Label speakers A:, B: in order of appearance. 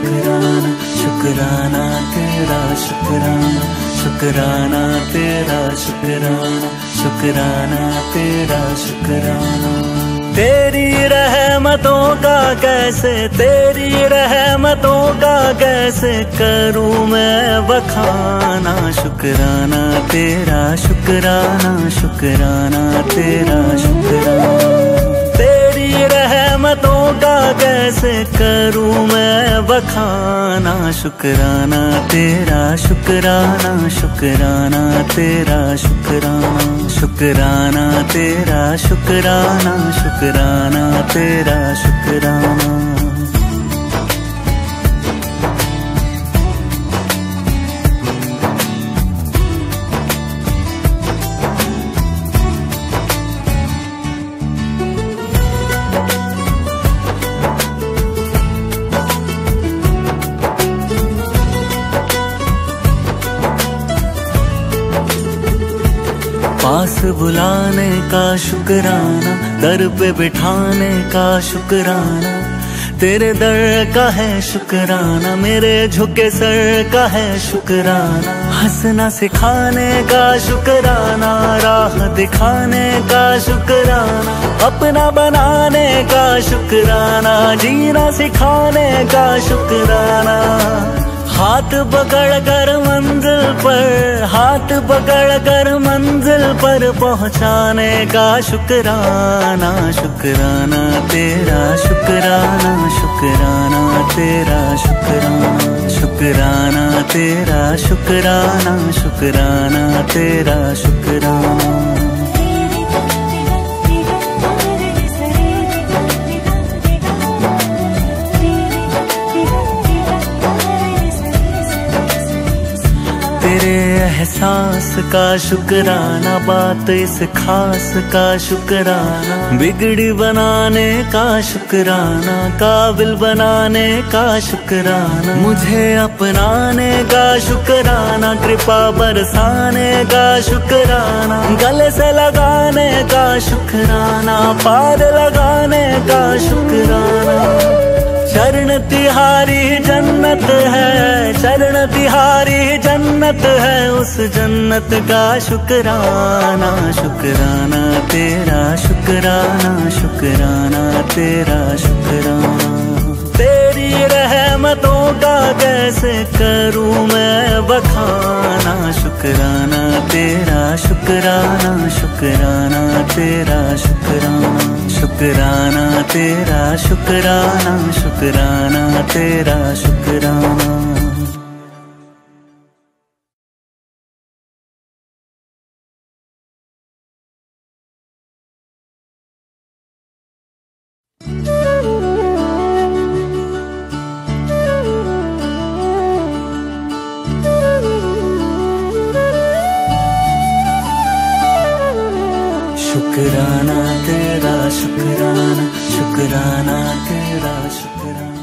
A: शुक्राना, शुक्राना तेरा शुक्राना, शुक्राना तेरा शुक्राना, शुक्राना तेरा शुक्राना। तेरी रहमतों का कैसे, तेरी रहमतों का कैसे करूं मैं बखाना। शुक्राना तेरा शुक्राना, शुक्राना तेरा शुक्राना। तेरी रहमतों का कैसे करूं मैं बखाना। शुक्राना तेरा शुक्राना, शुक्राना तेरा शुक्राना, शुक्राना तेरा शुक्राना, शुक्राना तेरा शुक्राना। पास बुलाने का शुक्राना, दर पे बिठाने का शुक्राना। तेरे दर का है शुक्राना, मेरे झुके सर का है शुक्राना। हंसना सिखाने का शुक्राना, राह दिखाने का शुक्राना। अपना बनाने का शुक्राना, जीना सिखाने का शुक्राना। हाथ पकड़ कर मंजिल पर, हाथ पकड़ कर मंजिल पर पहुंचाने का शुक्राना। शुक्राना तेरा शुक्राना, शुक्राना तेरा शुक्राना, शुक्राना तेरा शुक्राना, शुक्राना तेरा शुक्राना। तेरे एहसास का शुक्राना, बात इस खास का शुक्राना। बिगड़ी बनाने का शुक्राना, काबिल बनाने का शुक्राना। मुझे अपनाने का शुक्राना, कृपा बरसाने का शुक्राना। गले से लगाने का शुक्राना, पार लगाने का शुक्राना। चरण तिहारी जन्नत है, चरण तिहारी जन्नत है, उस जन्नत का शुक्राना। शुक्राना तेरा शुक्राना, शुक्राना तेरा शुक्राना। तेरी रहमतों का कैसे करूं मैं बखाना। शुक्राना तेरा शुक्राना, शुक्राना तेरा शुक्राना, शुक्राना तेरा शुक्राना, शुक्राना तेरा शुक्राना। शुक्राना तेरा शुक्राना, शुक्राना तेरा शुक्राना।